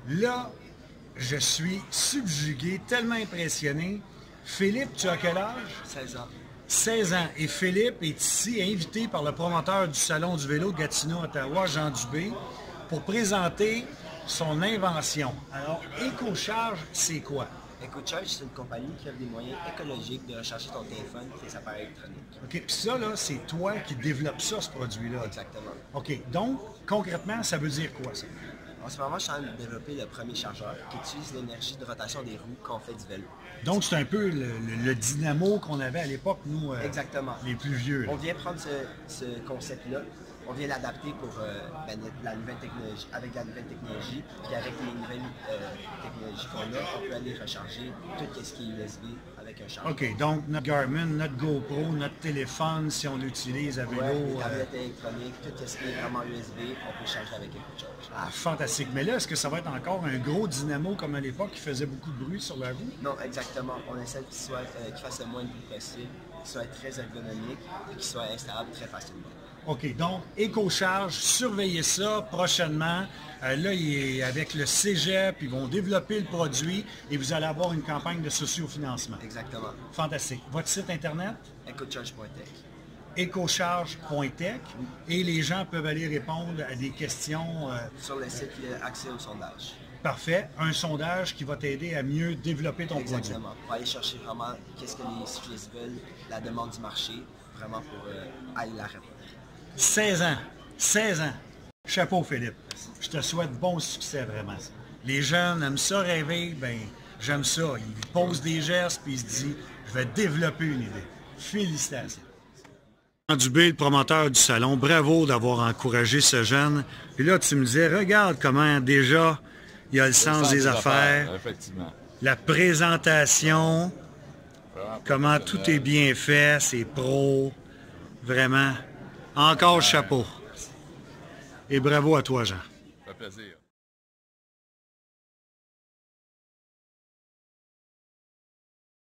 Là, je suis subjugué, tellement impressionné. Philippe, tu as quel âge? 16 ans. 16 ans. Et Philippe est ici invité par le promoteur du Salon du vélo de Gatineau, Ottawa, Jean Dubé, pour présenter son invention. Alors, EcoCharge, c'est quoi? EcoCharge, c'est une compagnie qui offre des moyens écologiques de recharger ton téléphone et ses appareils électroniques. OK, puis ça, là, c'est toi qui développe ça, ce produit-là. Exactement. OK, donc, concrètement, ça veut dire quoi, ça? En ce moment, je suis en train de développer le premier chargeur qui utilise l'énergie de rotation des roues quand on fait du vélo. Donc, c'est un peu le dynamo qu'on avait à l'époque, nous, Exactement. les plus vieux. Là. On vient prendre ce concept-là, on vient l'adapter pour la nouvelle technologie, avec la nouvelle technologie, puis avec les nouvelles technologies qu'on a, on peut aller recharger tout ce qui est USB avec un chargeur. OK, donc notre Garmin, notre GoPro, notre téléphone, si on l'utilise à vélo. Ouais, les tablettes électroniques, tout ce qui est vraiment USB, on peut charger avec EcoCharge. Ah, fantastique. Mais là, est-ce que ça va être encore un gros dynamo comme à l'époque qui faisait beaucoup de bruit sur la roue? Non, exactement. On essaie qu'il fasse le moins de bruit possible, qu'il soit très ergonomique et qu'il soit installable très facilement. OK, donc EcoCharge, surveillez ça prochainement. Là, il est avec le Cégep, ils vont développer le produit et vous allez avoir une campagne de sociofinancement. Exactement. Fantastique. Votre site Internet? EcoCharge.tech. EcoCharge.tech et les gens peuvent aller répondre à des questions. Sur le site, il y a accès au sondage. Parfait. Un sondage qui va t'aider à mieux développer ton produit. Exactement. Pour aller chercher vraiment qu'est-ce que les cyclistes veulent, la demande du marché, vraiment pour aller la répondre. 16 ans. 16 ans. Chapeau, Philippe. Je te souhaite bon succès, vraiment. Les jeunes aiment ça rêver, ben j'aime ça. Ils posent des gestes, puis ils se disent, je vais développer une idée. Félicitations. Jean Dubé, le promoteur du salon, bravo d'avoir encouragé ce jeune. Puis là, tu me disais, regarde comment déjà il y a le sens des affaires. Effectivement. La présentation, comment tout est bien fait, c'est pro. Vraiment. Encore chapeau. Et bravo à toi, Jean. Ça fait plaisir.